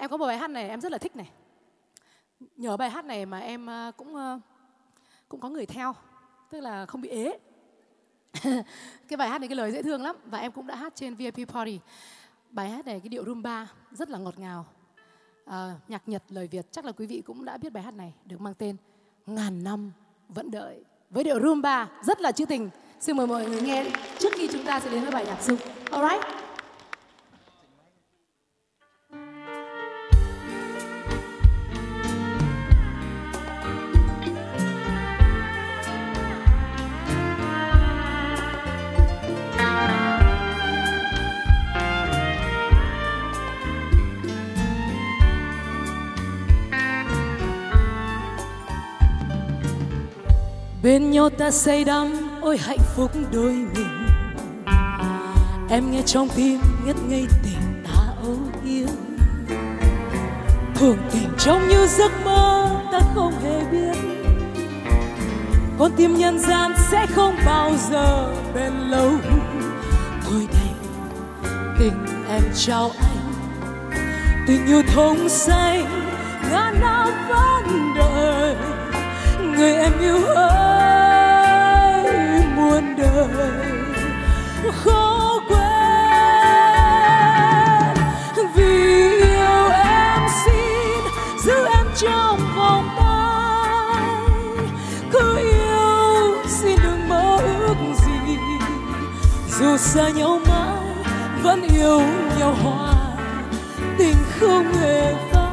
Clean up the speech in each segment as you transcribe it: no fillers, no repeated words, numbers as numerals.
Em có một bài hát này em rất là thích này. Nhờ bài hát này mà em cũng có người theo, tức là không bị ế. Cái bài hát này cái lời dễ thương lắm và em cũng đã hát trên VIP Party. Bài hát này cái điệu rumba rất là ngọt ngào, nhạc Nhật lời Việt, chắc là quý vị cũng đã biết bài hát này, được mang tên Ngàn Năm Vẫn Đợi, với điệu rumba rất là trữ tình. Xin mời mọi người nghe trước khi chúng ta sẽ đến với bài nhạc Dung. Alright. Bên nhau ta say đắm, ôi hạnh phúc đôi mình. Em nghe trong tim ngất ngây tình ta âu yếm. Thường tình trông như giấc mơ ta không hề biết. Con tim nhân gian sẽ không bao giờ bền lâu. Thôi đây tình em trao anh, tình yêu thông say ngàn năm vẫn đợi. Người em yêu ơi muôn đời khó quên. Vì yêu em xin giữ em trong vòng tay. Cứ yêu xin đừng mơ ước gì. Dù xa nhau mãi vẫn yêu nhau hoài. Tình không hề phai.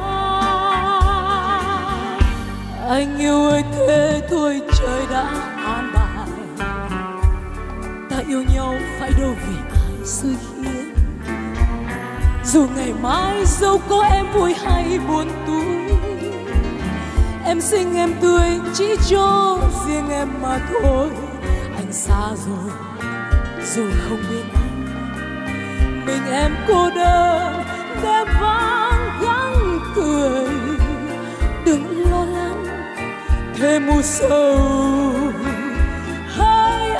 Anh yêu ơi thế thôi trời đã an bài. Ta yêu nhau phải đâu vì ai xui khiến. Dù ngày mai dẫu có em vui hay buồn tủi. Em xinh em tươi chỉ cho riêng em mà thôi. Anh xa rồi dù không bên anh. Mình em cô đơn đêm vắng gắng cười. Đừng lo lắng thêm mù sầu hai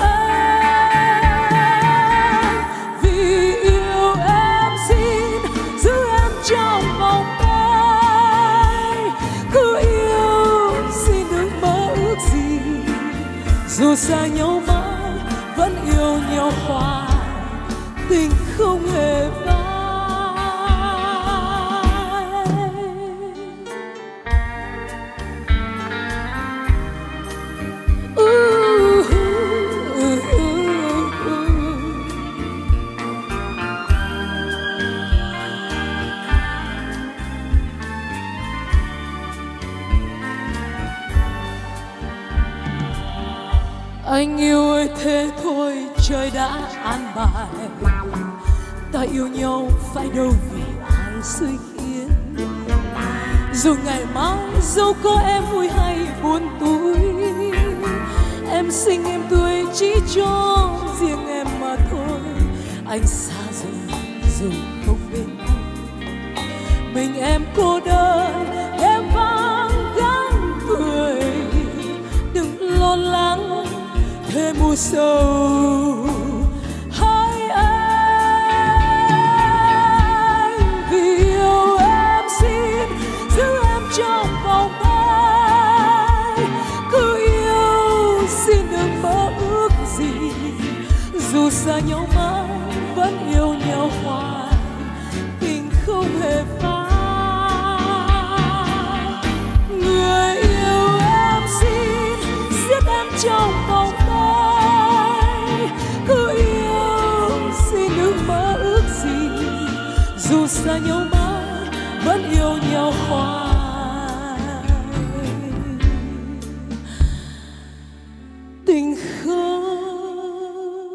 em. Vì yêu em xin giữ em trong vòng tay. Cứ yêu xin đừng mơ ước gì. Dù xa nhau mãi vẫn yêu nhau hoài. Tình không hề phai. Anh yêu ơi thế thôi trời đã an bài. Ta yêu nhau phải đâu vì ai xui khiến. Dù ngày mai dẫu có em vui hay buồn tủi. Em xinh em tươi chỉ cho riêng em mà thôi. Anh xa rồi dù không bên anh. Mình em cô đơn em vắng gắng cười. Đừng lo lắng thêm mù sầu hai anh. Vì yêu em xin giữ em trong vòng tay. Cứ yêu xin đừng mơ ước gì. Dù xa nhau mãi vẫn yêu nhau hoài. Tình không hề phai. Người yêu em xin giết em trong vòng tay. Cứ yêu xin đừng mơ ước gì. Dù xa nhau mãi vẫn yêu nhau hoài. Tình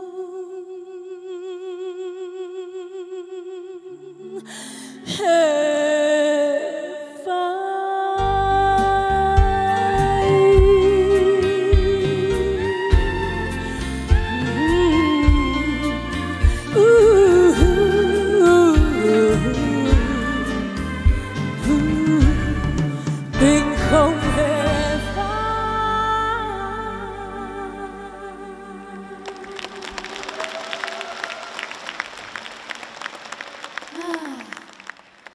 không hề